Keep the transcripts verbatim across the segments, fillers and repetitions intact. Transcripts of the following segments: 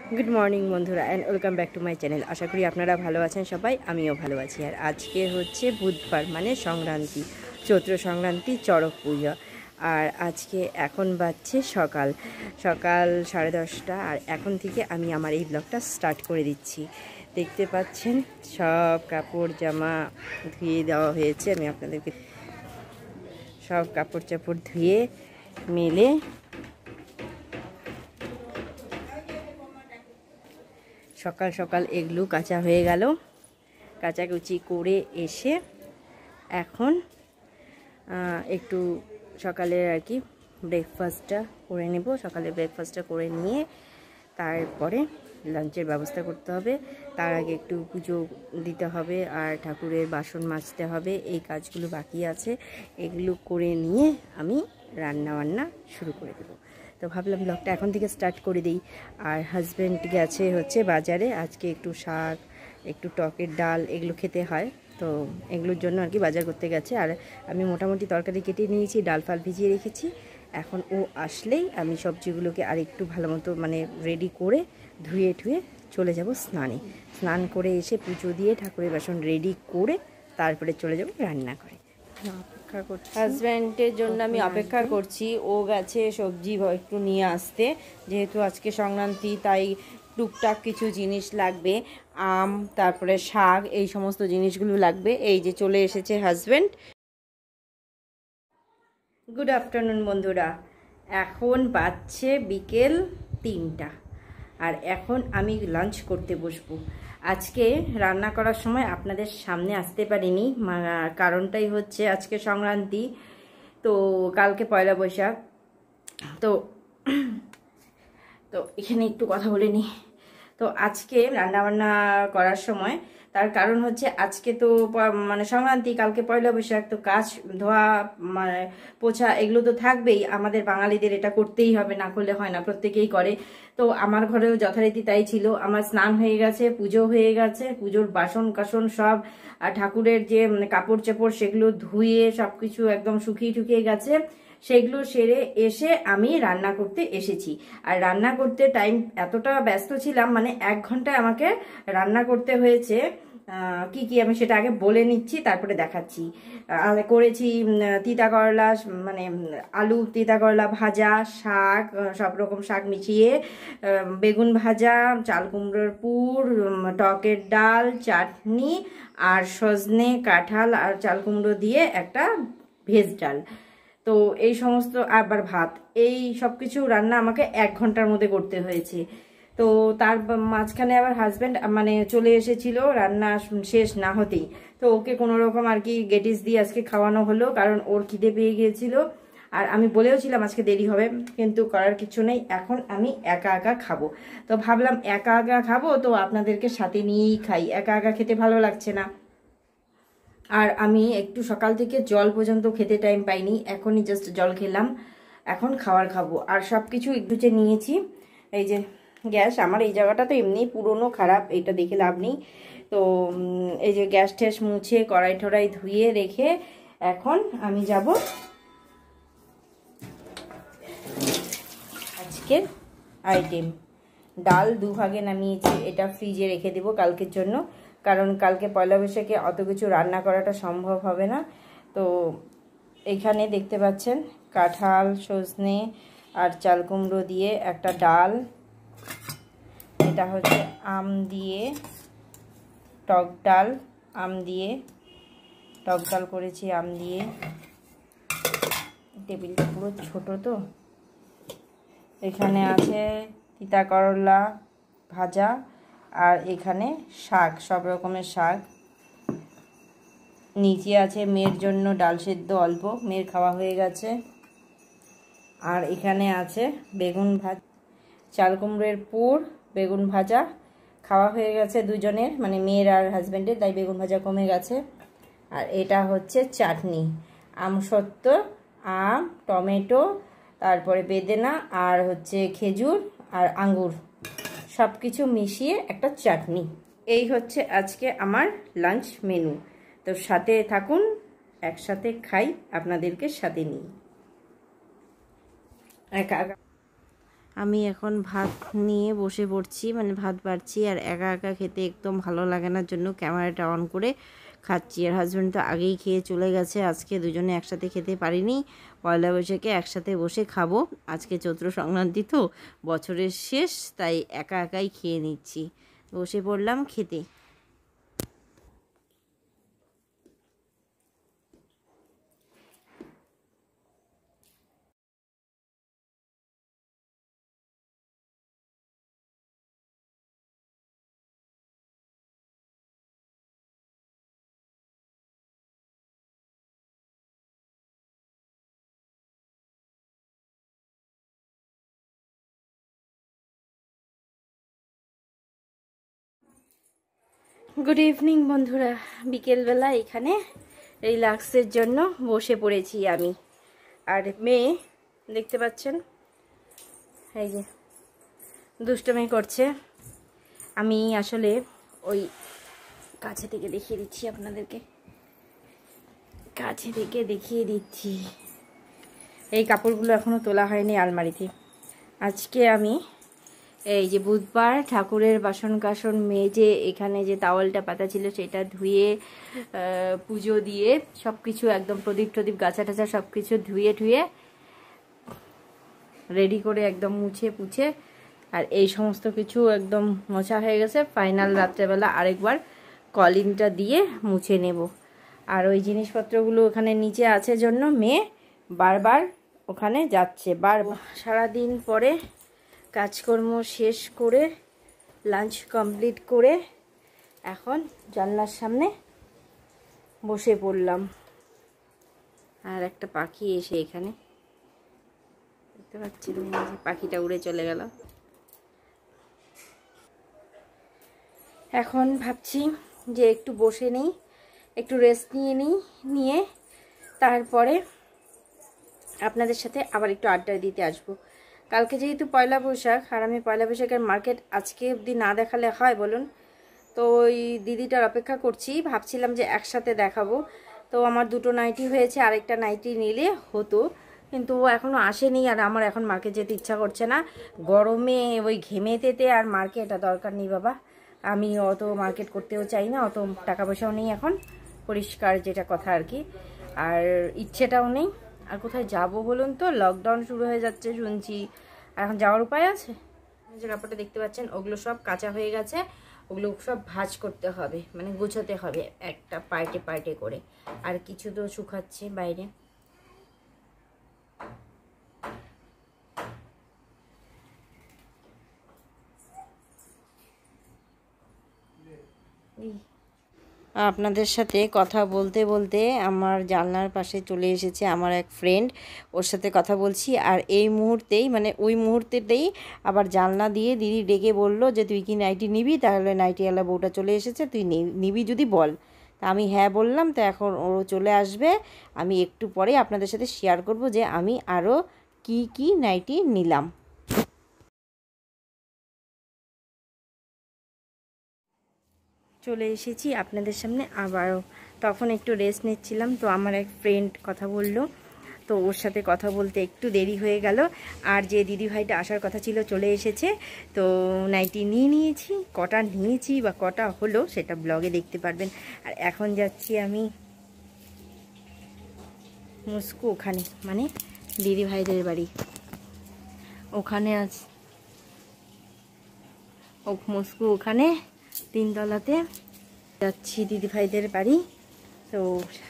Good morning বন্ধুরা and welcome back to my channel. আশা করি আপনারা ভালো আছেন সবাই, আমিও ভালো আছি। আর আজকে হচ্ছে বুধবার, মানে সংক্রান্তি, চৈত্র সংক্রান্তি, চড়ক পুজো। আর আজকে এখন বাজছে সকাল সকাল সাড়ে দশটা। আর এখন থেকে আমি আমার এই ব্লগটা স্টার্ট করে দিচ্ছি। দেখতে পাচ্ছেন সব কাপড় জামা ধুয়ে দেওয়া হয়েছে। আমি আপনাদেরকে সব কাপড় চাপড় ধুয়ে মেলে সকাল সকাল এগুলো কাঁচা হয়ে গেল। কাচাকুচি করে এসে এখন একটু সকালের আর কি ব্রেকফাস্টটা করে নেব। সকালে ব্রেকফাস্টটা করে নিয়ে তারপরে লাঞ্চের ব্যবস্থা করতে হবে। তার আগে একটু পুজো দিতে হবে আর ঠাকুরের বাসন মাজতে হবে। এই কাজগুলো বাকি আছে, এগুলো করে নিয়ে আমি রান্না বান্না শুরু করে দেবো। তো ভাবলাম ব্লগটা এখন থেকে স্টার্ট করে দিই। আর হাজব্যান্ড গেছে হচ্ছে বাজারে, আজকে একটু শাক, একটু টকের ডাল এগুলো খেতে হয়, তো এগুলোর জন্য আর কি বাজার করতে গেছে। আর আমি মোটামুটি তরকারি কেটে নিয়েছি, ডাল ফাল ভিজিয়ে রেখেছি। এখন ও আসলেই আমি সবজিগুলোকে আর একটু ভালো মতো মানে রেডি করে ধুয়ে ঠুয়ে চলে যাব স্নানে। স্নান করে এসে পুজো দিয়ে ঠাকুরের বাসন রেডি করে তারপরে চলে যাব রান্না করে। অপেক্ষা করছি হাজব্যান্ডের জন্য, আমি অপেক্ষা করছি। ও গেছে সবজি একটু নিয়ে আসতে, যেহেতু আজকে সংক্রান্তি, তাই টুকটাক কিছু জিনিস লাগবে। আম, তারপরে শাক, এই সমস্ত জিনিসগুলো লাগবে। এই যে চলে এসেছে হাজব্যান্ড। গুড আফটারনুন বন্ধুরা, এখন বাজছে বিকেল তিনটা। আর এখন আমি লাঞ্চ করতে বসবো। আজকে রান্না করার সময় আপনাদের সামনে আসতে পারিনি, কারণটাই হচ্ছে আজকে সংক্রান্তি, তো কালকে পয়লা বৈশাখ। তো তো এখানে একটু কথা বলে নিই। তো আজকে রান্নাবান্না করার সময়, তার কারণ হচ্ছে আজকে তো মানে সংক্রান্তি, কালকে পয়লা বৈশাখ, তো কাজ ধোয়া মানে পোছা এগুলো তো থাকবেই। আমাদের বাঙালিদের এটা করতেই হবে, না করলে হয় না, প্রত্যেকেই করে। তো আমার ঘরেও যথারীতি তাই ছিল। আমার স্নান হয়ে গেছে, পুজো হয়ে গেছে, পুজোর বাসন কাসন সব, আর ঠাকুরের যে কাপড় চাপড় সেগুলো ধুয়ে সব কিছু একদম শুকিয়ে টুকিয়ে গেছে। সেগুলো সেরে এসে আমি রান্না করতে এসেছি। আর রান্না করতে টাইম এতটা ব্যস্ত ছিলাম, মানে এক ঘন্টায় আমাকে রান্না করতে হয়েছে। কি কি আমি সেটা আগে বলে নিচ্ছি, তারপরে দেখাচ্ছি। করেছি তিতা করলা, মানে আলু তিতা করলা ভাজা, শাক, সব রকম শাক মিশিয়ে, বেগুন ভাজা, চাল কুমড়োর পুর, টকের ডাল, চাটনি, আর সজনে, কাঁঠাল আর চাল কুমড়ো দিয়ে একটা ভেজ ডাল। তো এই সমস্ত, আবার ভাত, এই সব কিছু রান্না আমাকে এক ঘন্টার মধ্যে করতে হয়েছে। তো তার মাঝখানে আবার হাজব্যান্ড মানে চলে এসেছিল রান্না শেষ না হতেই। তো ওকে কোনো রকম আর কি গেটিস দিয়ে আজকে খাওয়ানো হলো, কারণ ওর খিদে পেয়ে গিয়েছিল। আর আমি বলেও ছিলাম আজকে দেরি হবে, কিন্তু করার কিছু নেই, এখন আমি একা একা খাবো। তো ভাবলাম একা একা খাবো, তো আপনাদেরকে সাথে নিয়েই খাই, একা একা খেতে ভালো লাগছে না। আর আমি একটু সকাল থেকে জল পর্যন্ত খেতে টাইম পাইনি, এখনই জাস্ট জল খেলাম, এখন খাবার খাবো। আর সব কিছু একটু যে নিয়েছি, এই যে গ্যাস, আমার এই জায়গাটা তো এমনি পুরনো খারাপ, এটা দেখে লাভ নেই। তো এই যে গ্যাস ট্যাস মুছে কড়াই টড়াই ধুয়ে রেখে এখন আমি যাব আজকের আইটেম। ডাল দুভাগে নামিয়েছি, এটা ফ্রিজে রেখে দেবো কালকের জন্য, কারণ কালকে পয়লা বৈশাখে অত কিছু রান্না করাটা সম্ভব হবে না। তো এখানে দেখতে পাচ্ছেন কাঁঠাল, সজনে আর চাল কুমড়ো দিয়ে একটা ডাল। এটা হচ্ছে আম দিয়ে টক ডাল, আম দিয়ে টক ডাল করেছি, আম দিয়ে। টেবিলটা পুরো ছোট, তো এখানে আছে তিতা করলা ভাজা, আর এখানে শাক, সব রকমের শাক। নিচে আছে মেয়ের জন্য ডাল সেদ্ধ অল্প, মেয়ের খাওয়া হয়ে গেছে। আর এখানে আছে বেগুন ভাজা, চাল কুমড়োর পুর, বেগুন ভাজা, খাওয়া হয়ে গেছে দুজনের, মানে মেয়ের আর হাজব্যান্ডের, তাই বেগুন ভাজা কমে গেছে। আর এটা হচ্ছে চাটনি, আমসত্ত্ব, আম, টমেটো, তারপরে বেদেনা, আর হচ্ছে খেজুর আর আঙ্গুর, সব কিছু মিশিয়ে একটা চাটনি। এই হচ্ছে আজকে আমার লাঞ্চ মেনু। তো সাথে থাকুন, একসাথে খাই, আপনাদেরকে সাথে নিই। একা আমি এখন ভাত নিয়ে বসে পড়ছি, মানে ভাত বাড়ছি। আর একা একা খেতে একদম ভালো লাগে না জন্য ক্যামেরাটা অন করে খাচ্ছি। আর হাজব্যান্ড তো আগেই খেয়ে চলে গেছে। আজকে দুজনে একসাথে খেতে পারিনি, পয়লা বৈশাখে একসাথে বসে খাবো। আজকে চৈত্র সংক্রান্তি তো, বছরের শেষ, তাই একা একাই খেয়ে নিচ্ছি। বসে পড়লাম খেতে। গুড ইভিনিং বন্ধুরা, বিকেলবেলা এখানে রিল্যাক্সের জন্য বসে পড়েছি আমি। আর মেয়ে দেখতে পাচ্ছেন, এই যে দুষ্টুমি করছে। আমি আসলে ওই কাছে থেকে দেখিয়ে দিচ্ছি আপনাদেরকে, কাছে থেকে দেখিয়ে দিচ্ছি। এই কাপড়গুলো এখনও তোলা হয়নি আলমারিতে। আজকে আমি এই যে বুধবার ঠাকুরের বাসন কাসন মেজে এখানে যে তাওয়ালটা পাতা ছিল সেটা ধুয়ে পুজো দিয়ে সব কিছু একদম প্রদীপ টদীপ গাছা টাছা সব কিছু ধুয়ে ধুয়ে রেডি করে একদম মুছে পুছে, আর এই সমস্ত কিছু একদম মোছা হয়ে গেছে। ফাইনাল রাত্রেবেলা আরেকবার কলিনটা দিয়ে মুছে নেব। আর ওই জিনিসপত্রগুলো ওখানে নিচে আছে জন্য মেয়ে বারবার ওখানে যাচ্ছে। বার সারাদিন পরে কাজকর্ম শেষ করে লাঞ্চ কমপ্লিট করে এখন জানলার সামনে বসে পড়লাম। আর একটা পাখি এসে এখানে দেখতে পাচ্ছেন, পাখিটা উড়ে চলে গেল। এখন ভাবছি যে একটু বসে নেই, একটু রেস্ট নিয়ে নিই, নিয়ে তারপরে আপনাদের সাথে আবার একটু আড্ডা দিতে আসবো। কালকে যেহেতু পয়লা বৈশাখ, আর আমি পয়লা বৈশাখের মার্কেট আজকে অবধি না দেখালে হয় বলুন? তো ওই দিদিটার অপেক্ষা করছি, ভাবছিলাম যে একসাথে দেখাবো। তো আমার দুটো নাইটি হয়েছে, আরেকটা নাইটি নিলে হতো, কিন্তু ও এখনও আসেনি। আর আমার এখন মার্কেট যেতে ইচ্ছা করছে না, গরমে ওই ঘেমে তেতে আর মার্কেট দরকার নেই বাবা। আমি অত মার্কেট করতেও চাই না, অত টাকা পয়সাও নেই এখন, পরিষ্কার যেটা কথা আর কি, আর ইচ্ছেটাও নেই। আর কোথায় যাব বলুন তো? লকডাউন শুরু হয়ে যাচ্ছে শুনছি, এখন যাওয়ার উপায় আছে? যে কাপড়টা দেখতে পাচ্ছেন ওগুলো সব কাঁচা হয়ে গেছে, ওগুলো সব ভাঁজ করতে হবে, মানে গুছোতে হবে একটা পার্টে পার্টে করে। আর কিছু তো শুকাচ্ছে বাইরে। আপনাদের সাথে কথা বলতে বলতে আমার জানলার পাশে চলে এসেছে আমার এক ফ্রেন্ড, ওর সাথে কথা বলছি। আর এই মুহূর্তেই, মানে ওই মুহূর্তেতেই আবার জানলা দিয়ে দিদি ডেকে বলল যে তুই কি নাইটি নিবি? তাহলে নাইটিওয়ালা বউটা চলে এসেছে, তুই নিবি যদি বল। তা আমি হ্যাঁ বললাম। তো এখন ও চলে আসবে, আমি একটু পরে আপনাদের সাথে শেয়ার করব যে আমি আরও কি কি নাইটি নিলাম। চলে এসেছি আপনাদের সামনে আবারও। তখন একটু রেস্ট নিচ্ছিলাম, তো আমার এক ফ্রেন্ড কথা বলল, তো ওর সাথে কথা বলতে একটু দেরি হয়ে গেল। আর যে দিদিভাইটা আসার কথা ছিল চলে এসেছে, তো নাইটি নিয়ে নিয়েছি। কটা নিয়েছি বা কটা হলো সেটা ব্লগে দেখতে পারবেন। আর এখন যাচ্ছি আমি মুস্কু ওখানে, মানে দিদিভাইদের বাড়ি ওখানে আছে, ও মুস্কু ওখানে তিনতলাতে যাচ্ছি দিদিভাইদের বাড়ি। তো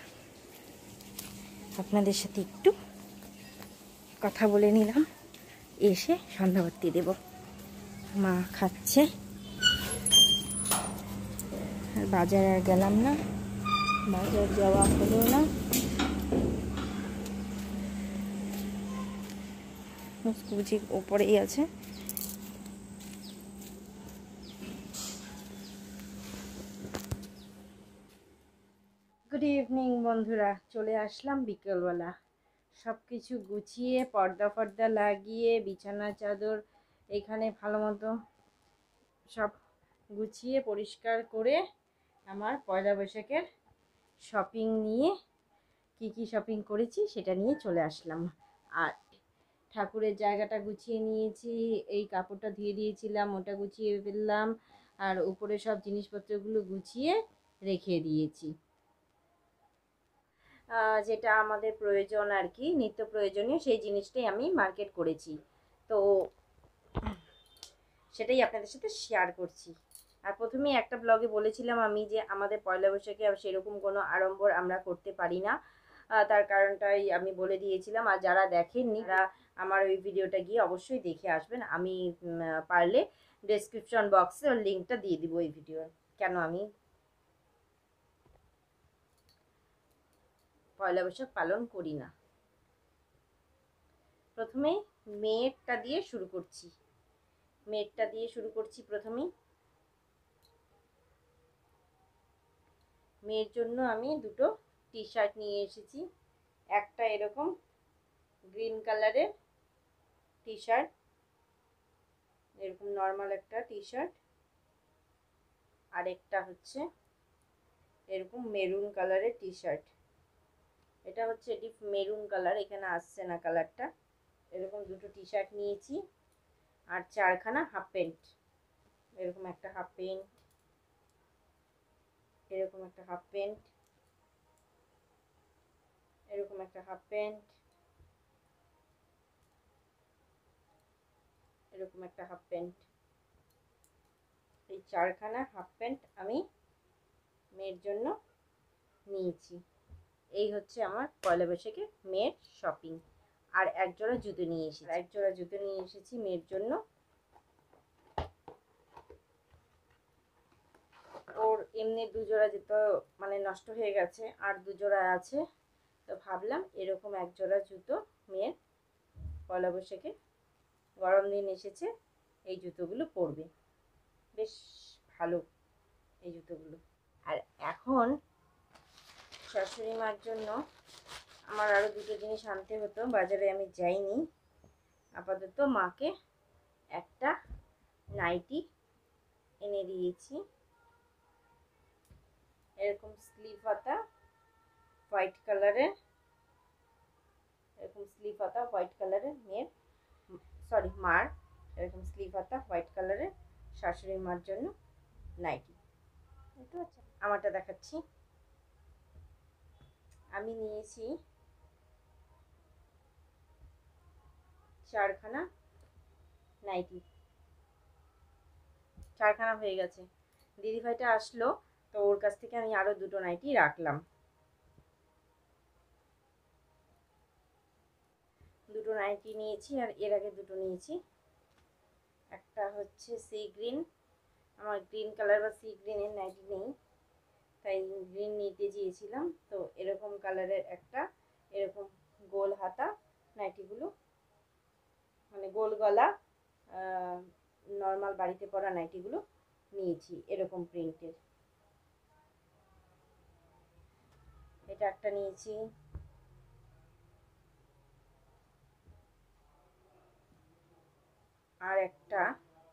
আপনাদের সাথে একটু কথা বলে নিলাম, এসে সন্ধ্যাবাতি দেব। মা খাচ্ছে। আর বাজার আর গেলাম না, বাজার যাওয়া হলো না। মুসকুচি ওপরেই আছে। গুড ইভিনিং বন্ধুরা, চলে আসলাম বিকেলবেলা। সব কিছু গুছিয়ে পর্দা ফর্দা লাগিয়ে বিছানা চাদর এখানে ভালো মতো সব গুছিয়ে পরিষ্কার করে আমার পয়লা বৈশাখের শপিং নিয়ে কি কি শপিং করেছি সেটা নিয়ে চলে আসলাম। আর ঠাকুরের জায়গাটা গুছিয়ে নিয়েছি, এই কাপড়টা ধুয়ে দিয়েছিলাম ওটা গুছিয়ে ফেললাম, আর উপরে সব জিনিসপত্রগুলো গুছিয়ে রেখে দিয়েছি। যেটা আমাদের প্রয়োজন আর কি, নিত্য প্রয়োজনীয় সেই জিনিসটাই আমি মার্কেট করেছি, তো সেটাই আপনাদের সাথে শেয়ার করছি। আর প্রথমেই একটা ব্লগে বলেছিলাম আমি যে আমাদের পয়লা বৈশাখে সেরকম কোনো আড়ম্বর আমরা করতে পারি না, তার কারণটাই আমি বলে দিয়েছিলাম। আর যারা দেখেননি তারা আমার ওই ভিডিওটা গিয়ে অবশ্যই দেখে আসবেন। আমি পারলে ডেসক্রিপশন বক্সে ওর লিঙ্কটা দিয়ে দিব এই ভিডিওর, কেন আমি পয়লা বৈশাখ পালন করি না। প্রথমে মেয়েরটা দিয়ে শুরু করছি, মেয়েরটা দিয়ে শুরু করছি প্রথমেই। মেয়ের জন্য আমি দুটো টি শার্ট নিয়ে এসেছি, একটা এরকম গ্রিন কালারের টি শার্ট, এরকম নর্মাল একটা টি শার্ট, আরেকটা হচ্ছে এরকম মেরুন কালারের টি শার্ট। এটা হচ্ছে এটি মেরুন কালার, এখানে আসছে না কালারটা। এরকম দুটো টি শার্ট নিয়েছি, আর চারখানা হাফ প্যান্ট, এরকম একটা হাফ প্যান্ট, এরকম একটা হাফ প্যান্ট, এরকম একটা হাফ প্যান্ট, এরকম একটা হাফ প্যান্ট। এই চারখানা হাফ প্যান্ট আমি মেয়ের জন্য নিয়েছি। এই হচ্ছে আমার পয়লা বৈশাখে মেয়ের শপিং। আর এক জোড়া জুতো নিয়ে এসেছি, এক জোড়া জুতো নিয়ে এসেছি মেয়ের জন্য। ওর এমনি দুজোড়া জুতো মানে নষ্ট হয়ে গেছে, আর দুজোড়া আছে, তো ভাবলাম এরকম এক জোড়া জুতো মেয়ের পয়লা বৈশাখে, গরম দিন এসেছে, এই জুতোগুলো পরবে, বেশ ভালো এই জুতোগুলো। আর এখন শাশুড়ি মার জন্য আমার আরও দুটো জিনিস আনতে হতো, বাজারে আমি যাইনি। আপাতত মাকে একটা নাইটি এনে দিয়েছি, এরকম স্লিভ হাতা হোয়াইট কালারের, এরকম স্লিভ হাতা হোয়াইট কালারের মেয়ের, সরি মার, এরকম স্লিভ হাতা হোয়াইট কালারের শাশুড়ি মার জন্য নাইটি। বুঝতে পারছেন? আমারটা দেখাচ্ছি, আমি নিয়েছি চারখানা নাইটি, চারখানা হয়ে গেছে। দিদিভাইটা আসলো, তো ওর কাছ থেকে আমি আরো দুটো নাইটি রাখলাম। দুটো নাইটি নিয়েছি, আর এর আগে দুটো নিয়েছি। একটা হচ্ছে সি গ্রিন, আমার গ্রিন কালার বা সি গ্রিনের নাইটি নেই, তাই গ্রিন নিতে চেয়েছিলাম। তো এরকম কালারের একটা, এরকম গোল হাতা নাইটিগুলো, মানে গোল গলা নর্মাল বাড়িতে পরা নাইটিগুলো নিয়েছি এরকম প্রিন্টের। এটা একটা নিয়েছি, আর একটা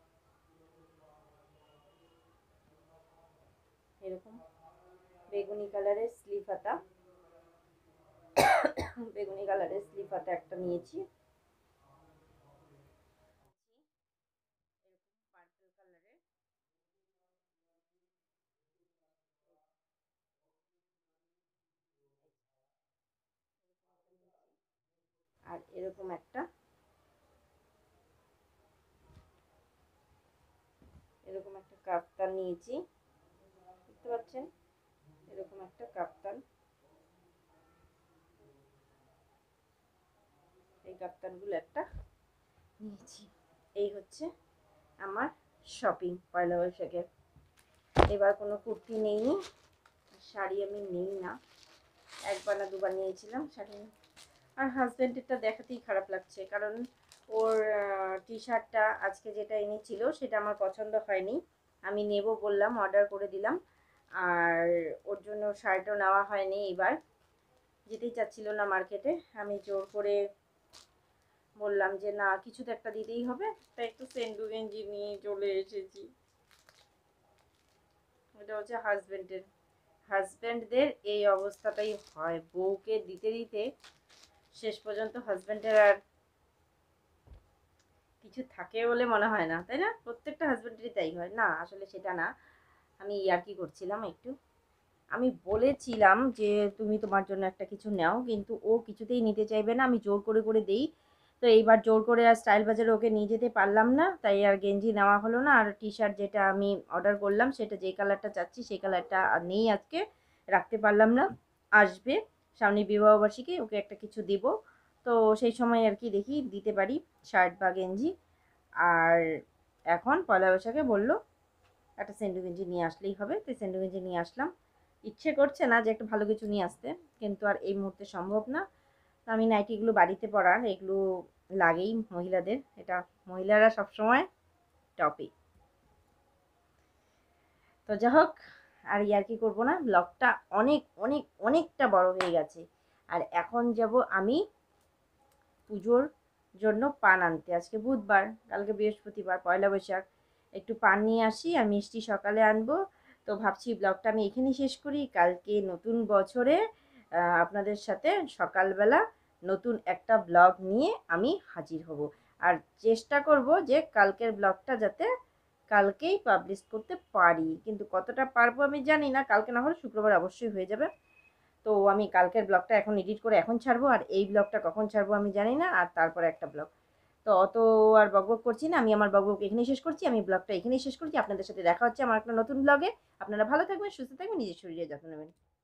এরকম বেগুনি কালারের স্লিভ হাতা, বেগুনি কালারের স্লিভ হাতা একটা নিয়েছি। আর এরকম একটা, এরকম একটা কাপ্তান নিয়েছি, দেখতে পাচ্ছেন, এরকম একটা কাপ্তান। এই কাপ্তানগুলো একটা নিয়েছি। এই হচ্ছে আমার শপিং পয়লা বৈশাখের। এবার কোনো কুর্তি নেইনি, শাড়ি আমি নেই না, একবার না দুবার নিয়েছিলাম শাড়ি। আর হাজব্যান্ডেরটা দেখাতেই খারাপ লাগছে, কারণ ওর টি শার্টটা আজকে যেটা এনেছিল সেটা আমার পছন্দ হয়নি, আমি নেব বললাম, অর্ডার করে দিলাম, আর ওর জন্য শার্টও নেওয়া হয়নি। এবার যেতেই চাচ্ছিল না মার্কেটে, আমি জোর করে বললাম যে না কিছু তো একটা দিতেই হবে, তাই একটু সেন্ডু গেঞ্জি নিয়ে চলে এসেছি। এটা হচ্ছে হাজব্যান্ডের, হাজব্যান্ডদের এই অবস্থাটাই হয়, বউকে দিতে দিতে শেষ পর্যন্ত হাজব্যান্ডের আর কিছু থাকে বলে মনে হয় না, তাই না? প্রত্যেকটা হাজব্যান্ডেরই তাই হয় না, আসলে সেটা না। আমি ইয়ার্কি করছিলাম একটু। আমি বলেছিলাম যে তুমি তোমার জন্য একটা কিছু নাও, কিন্তু ও কিছুতেই নিতে চাইবে না, আমি জোর করে করে দেই। তো এইবার জোর করে আর স্টাইল বাজারে ওকে নিয়ে যেতে পারলাম না, তাই আর গেঞ্জি নেওয়া হলো না। আর টি শার্ট যেটা আমি অর্ডার করলাম সেটা যে কালারটা চাচ্ছি সেই কালারটা আর নেই, আজকে রাখতে পারলাম না। আসবে সামনে বিবাহবার্ষিকী, ওকে একটা কিছু দেব, তো সেই সময় আর কি দেখি দিতে পারি শার্ট বা গেঞ্জি। আর এখন পয়লা বৈশাখে বললো একটা সেন্ডু গেঞ্জি নিয়ে আসলেই হবে, তো সেন্ডু গেঞ্জি নিয়ে আসলাম। ইচ্ছে করছে না যে একটা ভালো কিছু নিয়ে আসতে, কিন্তু আর এই মুহূর্তে সম্ভব না। তো আমি নাইটিগুলো বাড়িতে পরার এগুলো লাগেই মহিলাদের, এটা মহিলারা সবসময় টপে। তো যাই হোক, আর ইয়ার কি করবো না, ব্লগটা অনেক অনেক অনেকটা বড় হয়ে গেছে। আর এখন যাব আমি পুজোর জন্য পান আনতে। আজকে বুধবার, কালকে বৃহস্পতিবার, পয়লা বৈশাখ। একটু পান নিয়ে আসি আর মিষ্টি সকালে আনবো। তো ভাবছি ব্লগটা আমি এখানেই শেষ করি। কালকে নতুন বছরে আপনাদের সাথে সকালবেলা নতুন একটা ব্লগ নিয়ে আমি হাজির হব। আর চেষ্টা করব যে কালকের ব্লগটা যাতে কালকেই পাবলিশ করতে পারি, কিন্তু কতটা পারবো আমি জানি না। কালকে না হলে শুক্রবার অবশ্যই হয়ে যাবে। তো আমি কালকের ব্লগটা এখন এডিট করে এখন ছাড়বো, আর এই ব্লগটা কখন ছাড়বো আমি জানি না। আর তারপরে একটা ব্লগ, তো অত আর বকবক করছি না, আমি আমার বকবক এখানেই শেষ করছি। আমি ব্লগটা এখানেই শেষ করছি। আপনাদের সাথে দেখা হচ্ছে আমার একটা নতুন ব্লগে। আপনারা ভালো থাকবেন, সুস্থ থাকবেন, নিজের শরীরে যত্ন নেবেন।